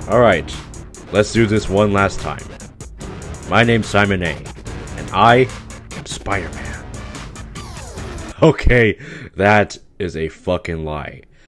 Alright, let's do this one last time. My name's Simon A, and I am Spider-Man. Okay, that is a fucking lie.